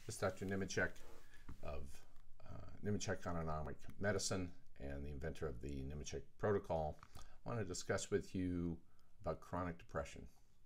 This is Dr. Nemechek of Nemechek Autonomic Medicine and the inventor of the Nemechek protocol. I want to discuss with you about chronic depression.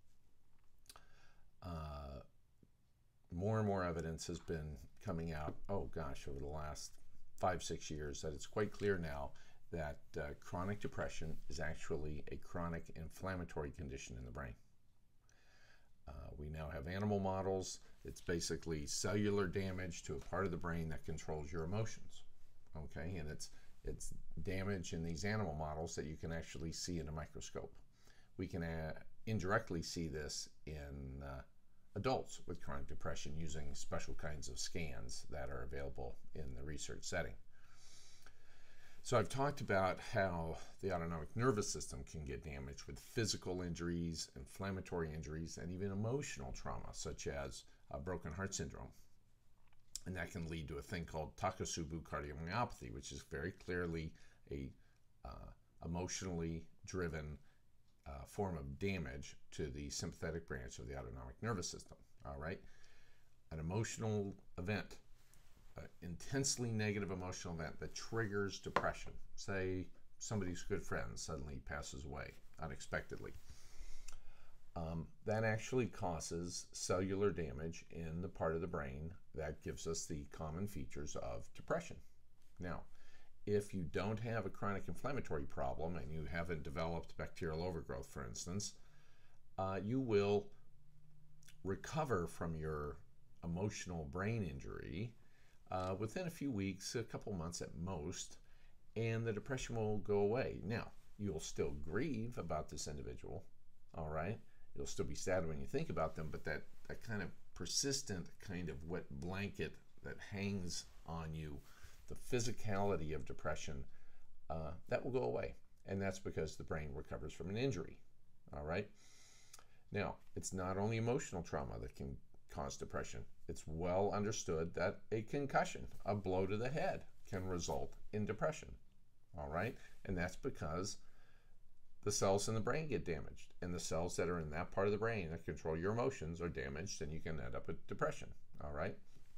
More and more evidence has been coming out, over the last 5-6 years, that it's quite clear now that chronic depression is actually a chronic inflammatory condition in the brain. We now have animal models. It's basically cellular damage to a part of the brain that controls your emotions. Okay, and it's damage in these animal models that you can actually see in a microscope. We can indirectly see this in adults with chronic depression using special kinds of scans that are available in the research setting. So I've talked about how the autonomic nervous system can get damaged with physical injuries, inflammatory injuries, and even emotional trauma, such as broken heart syndrome. And that can lead to a thing called Takotsubo cardiomyopathy, which is very clearly a emotionally driven form of damage to the sympathetic branch of the autonomic nervous system. All right, an emotional event, intensely negative emotional event that triggers depression. Say somebody's good friend suddenly passes away unexpectedly. That actually causes cellular damage in the part of the brain that gives us the common features of depression. Now, if you don't have a chronic inflammatory problem and you haven't developed bacterial overgrowth, for instance, you will recover from your emotional brain injury within a few weeks, a couple months at most, and the depression will go away. Now, you'll still grieve about this individual, all right? You'll still be sad when you think about them, but that kind of persistent kind of wet blanket that hangs on you, the physicality of depression, that will go away. And that's because the brain recovers from an injury, all right? Now, it's not only emotional trauma that can cause depression. It's well understood that a concussion, a blow to the head, can result in depression, all right? And that's because the cells in the brain get damaged, and the cells that are in that part of the brain that control your emotions are damaged, and you can end up with depression, all right?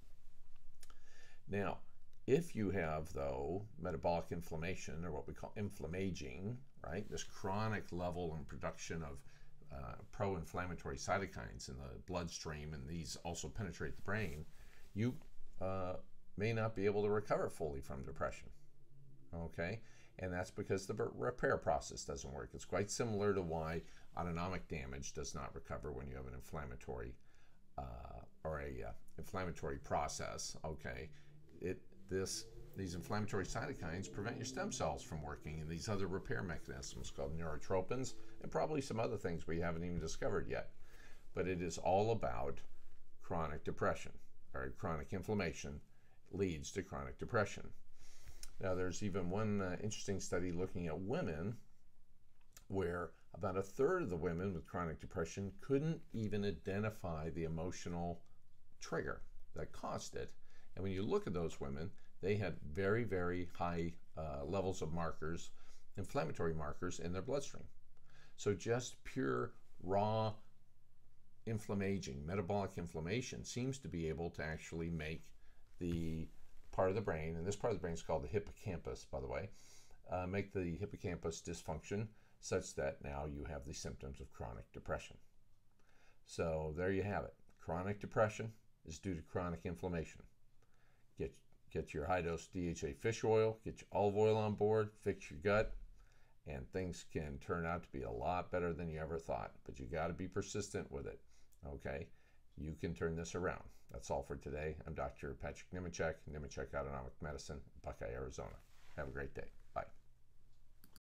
Now, if you have, though, metabolic inflammation, or what we call inflammaging, right, this chronic level and production of pro-inflammatory cytokines in the bloodstream, and these also penetrate the brain, you may not be able to recover fully from depression, okay? And that's because the repair process doesn't work. It's quite similar to why autonomic damage does not recover when you have an inflammatory inflammatory process, okay? These inflammatory cytokines prevent your stem cells from working, and these other repair mechanisms called neurotropins, and probably some other things we haven't even discovered yet. But it is all about chronic depression, or chronic inflammation leads to chronic depression. Now, there's even one interesting study looking at women where about 1/3 of the women with chronic depression couldn't even identify the emotional trigger that caused it. And when you look at those women, they had very, very high levels of markers, inflammatory markers in their bloodstream. So just pure raw inflammaging, metabolic inflammation seems to be able to actually make the part of the brain, and this part of the brain is called the hippocampus, by the way, make the hippocampus dysfunction such that now you have the symptoms of chronic depression. So there you have it. Chronic depression is due to chronic inflammation. Get your high-dose DHA fish oil, get your olive oil on board, fix your gut, and things can turn out to be a lot better than you ever thought. But you got to be persistent with it, okay? You can turn this around. That's all for today. I'm Dr. Patrick Nemechek, Nemechek Autonomic Medicine, Buckeye, Arizona. Have a great day.